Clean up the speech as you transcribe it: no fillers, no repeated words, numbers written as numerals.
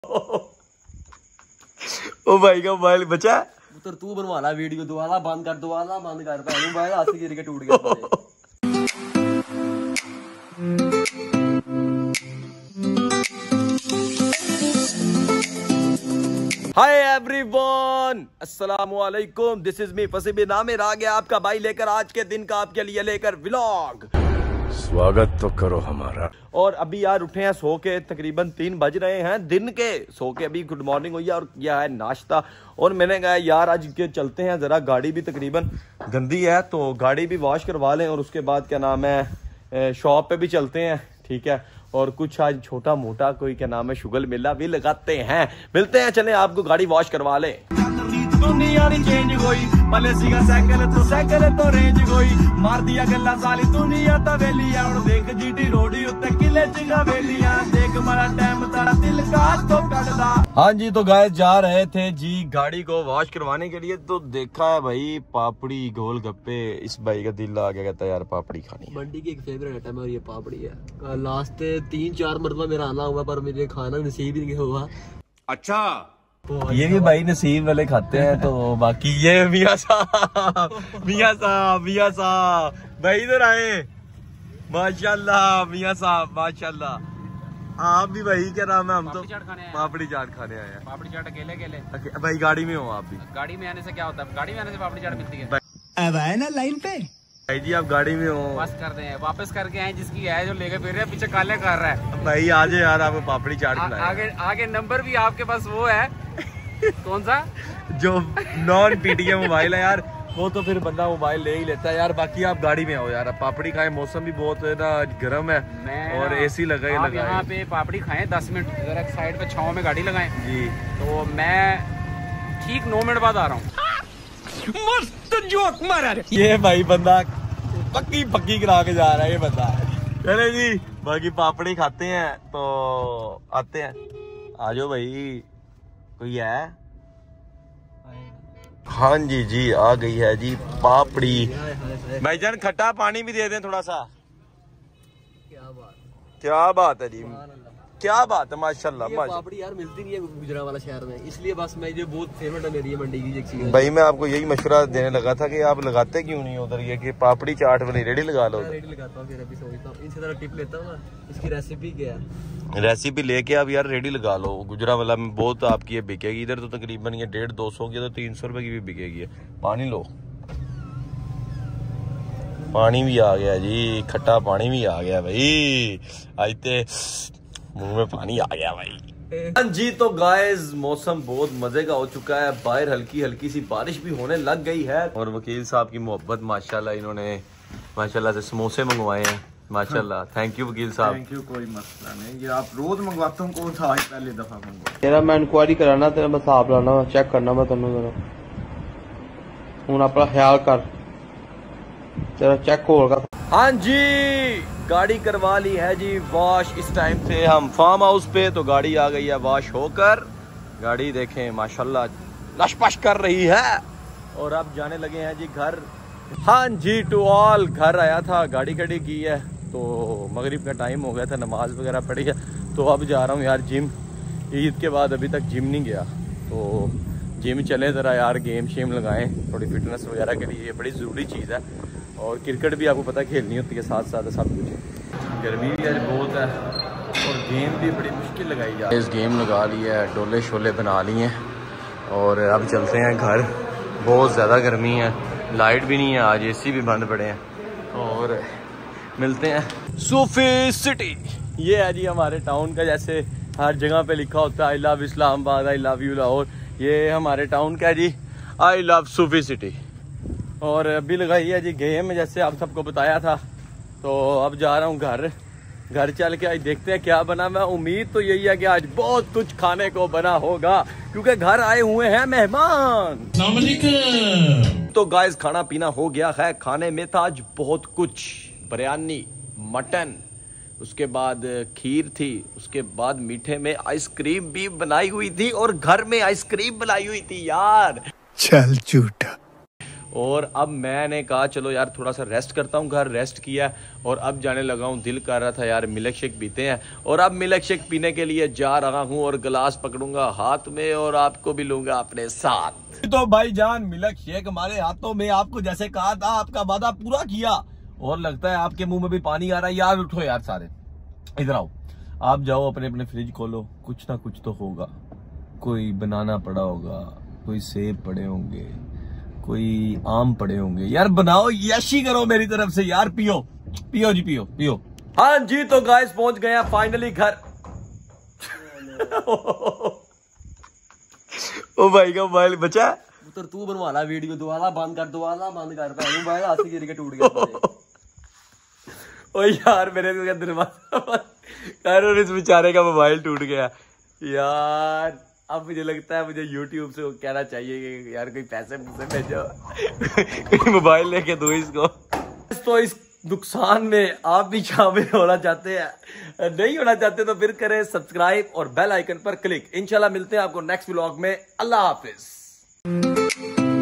ओ भाई का मोबाइल बचा तो तू बनवा ला वीडियो, दोबारा बंद कर पहले मोबाइल हाथ से गिर के टूट गया। हाय एवरीवन, अस्सलाम वालेकुम, दिस इज मी फसी बिन आमिर। आ गया आपका भाई लेकर आज के दिन का आपके लिए लेकर व्लॉग। स्वागत तो करो हमारा। और अभी यार उठे हैं सो के, तकरीबन 3 बज रहे हैं दिन के। सो के अभी गुड मॉर्निंग हुई है और किया है नाश्ता। और मैंने कहा यार आज के चलते हैं जरा, गाड़ी भी तकरीबन गंदी है तो गाड़ी भी वॉश करवा लें और उसके बाद क्या नाम है शॉप पे भी चलते हैं, ठीक है। और कुछ आज छोटा मोटा कोई क्या नाम है शुगल मेला भी लगाते हैं। मिलते हैं, चलें आपको गाड़ी वॉश करवा लें। दुनिया नी चेंज होई, पहले सीगा साइकिल तो रेंज होई, मार दिया गल्ला साली दुनिया ता वेलिया। हुण देख जीटी रोडी उत्ते किले च गवेलियां, देख मारा टाइम तारा दिल का तो कटदा। हां जी, तो गाइस जा रहे थे जी गाड़ी को वॉश करवाने के लिए, तो देखा है भाई पापड़ी गोलगप्पे। इस भाई का दिल आ गया, कहता है यार पापड़ी खानी। मंडी की एक फेवरेट आइटम है और ये पापड़ी है। लास्ट 3-4 मरतबा मेरा आना हुआ पर मुझे खाना नसीब ही नहीं हुआ। अच्छा, ये भी भाई नसीब वाले खाते हैं। तो बाकी ये मियां साहब भाई इधर आए, माशाल्लाह मियां साहब माशाल्लाह। आप भी भाई क्या नाम है? हम तो पापड़ी चाट खाने आए हैं। पापड़ी चाट अकेले भाई गाड़ी में हो आप भी? गाड़ी में आने से क्या होता है, गाड़ी में आने से पापड़ी चाट मिलती है। अब आए ना लाइन पे भाई जी, आप गाड़ी में हो? बस कर दे, वापस करके आए जिसकी है, जो लेके फिर रहे पीछे काले कर रहा है। भाई आज यार आपको पापड़ी चाट आगे नंबर भी आपके पास वो है कौन सा जो नॉन पीटीएम मोबाइल है यार, वो तो फिर बंदा मोबाइल ले ही लेता है यार। बाकी आप गाड़ी में आओ यार, आप पापड़ी खाएं, मौसम भी बहुत है ना गर्म है और एसी लगाए यहाँ पे पापड़ी खाएं 10 मिनट जरा साइड पे छांव में गाड़ी लगाएं जी। तो मैं ठीक 9 मिनट बाद आ रहा हूँ। मस्त जोक मारा ये भाई बंदा पक्की करा के जा रहा है ये बंदा। चले जी, बाकी पापड़ी खाते हैं तो आते हैं। आ जाओ भाई, कोई है? हाँ जी जी, आ गई है जी पापड़ी। भाईजान खट्टा पानी भी दे दें थोड़ा सा। क्या बात है जी, क्या बात है, माशाल्लाह। पापड़ी यार मिलती नहीं है गुजरांवाला शहर में, इसलिए बस मैं ये बहुत फेवरेट है मेरी मंडी की एक चीज। भाई मैं आपको यही मशवरा देने लगा था कि आप लगाते क्यों नहीं उधर ये कि पापड़ी चाट वाली रेडी लगा लो। रेडी लगाता हूँ, फिर अभी सोचता हूँ इनसे जरा टिप लेता हूँ ना, इसकी रेसिपी क्या है। रेसिपी लेके आप यार रेडी लगा लो। गुजरांवाला में बहुत आपकी ये बिकेगी, इधर तो तकरीबन ये 150-200 की, तो 300 रुपए की भी बिकेगी। पानी लो, पानी भी आ गया जी, खट्टा पानी भी आ गया भाई, आते मुंह में पानी आ गया भाई। हाँ जी, तो गाइस मौसम बहुत मजे का हो चुका है, बाहर हल्की हल्की सी बारिश भी होने लग गई है। और वकील साहब की मोहब्बत माशाल्लाह, इन्होंने माशाल्लाह से समोसे मंगवाए हैं माशाल्लाह। थैंक यू वकील साहब। थैंक यू, कोई मसला नहीं, ये आप रोज मंगवाते हो, कौन था आज पहली दफा मंगवा? तेरा मैं इंक्वायरी कराना, तेरा मैं हिसाब लाना, चेक करना मैं तेनों जरा। हुण अपना ख्याल कर, तेरा चेक होगा। हाँ जी, गाड़ी करवा ली है जी वॉश। इस टाइम से हम फार्म हाउस पे, तो गाड़ी आ गई है वॉश होकर। गाड़ी देखें माशाल्लाह लशपश कर रही है। और अब जाने लगे हैं जी घर। हाँ जी, टू ऑल घर आया था, गाड़ी खड़ी की है, तो मगरिब का टाइम हो गया था, नमाज वगैरह पढ़ी है, तो अब जा रहा हूँ यार जिम। ईद के बाद अभी तक जिम नहीं गया, तो जिम चले ज़रा यार, गेम शेम लगाएं थोड़ी फिटनेस वगैरह के लिए, ये बड़ी ज़रूरी चीज़ है। और क्रिकेट भी आपको पता खेलनी होती है, साथ साथ सब कुछ। गर्मी भी आज बहुत है और गेम भी बड़ी मुश्किल लगाई जा रही है। इस गेम लगा ली है, डोले शोले बना लिए हैं और अब चलते हैं घर। बहुत ज़्यादा गर्मी है, लाइट भी नहीं है आज, एसी भी बंद पड़े हैं। और मिलते हैं सूफी सिटी। ये है जी हमारे टाउन का, जैसे हर जगह पे लिखा होता है I love Islamabad, I love you Lahore, ये हमारे टाउन का है जी आई लव सूफी सिटी। और अभी लगाई है जी गेम, जैसे आप सबको बताया था। तो अब जा रहा हूँ घर चल के आज देखते हैं क्या बना। मैं उम्मीद तो यही है कि आज बहुत कुछ खाने को बना होगा, क्योंकि घर आए हुए हैं मेहमान। तो गाइस खाना पीना हो गया है। खाने में था आज बहुत कुछ, बिरयानी, मटन, उसके बाद खीर थी, उसके बाद मीठे में आइसक्रीम भी बनाई हुई थी और घर में आइसक्रीम बनाई हुई थी यार। चल झूठा। और अब मैंने कहा चलो यार थोड़ा सा रेस्ट करता हूँ, घर रेस्ट किया और अब जाने लगा हूँ। दिल कर रहा था यार मिल्क शेक पीते हैं और अब मिल्क शेक पीने के लिए जा रहा हूँ और गिलास पकड़ूंगा हाथ में और आपको भी लूंगा अपने साथ। तो भाई जान मिल्क शेक हमारे हाथों में, आपको जैसे कहा था आपका वादा पूरा किया और लगता है आपके मुंह में भी पानी आ रहा है। यार उठो यार सारे, इधर आओ, आप जाओ अपने अपने फ्रिज खोलो, कुछ ना कुछ तो होगा। कोई बनाना पड़ा होगा, कोई सेब पड़े होंगे, कोई आम पड़े होंगे। यार बनाओ, यशी करो मेरी तरफ से यार। पियो पियो जी, पियो पियो। हाँ जी तो गाइस पहुंच गए फाइनली घर। ओ भाई का मोबाइल बचा तो तू बनवा ला वीडियो, दोबारा बंद कर मोबाइल हाथ से गिर के टूट गया। ओ यार मेरे दरवाजा और इस बेचारे का मोबाइल टूट गया यार। अब मुझे लगता है मुझे YouTube से वो कहना चाहिए कि यार कोई पैसे मुझसे भेजो, कोई मोबाइल लेके दो इसको। तो इस नुकसान में आप भी शामिल होना चाहते हैं, नहीं होना चाहते तो फिर करें सब्सक्राइब और बेल आइकन पर क्लिक। इंशाल्लाह मिलते हैं आपको नेक्स्ट व्लॉग में। अल्लाह हाफिज।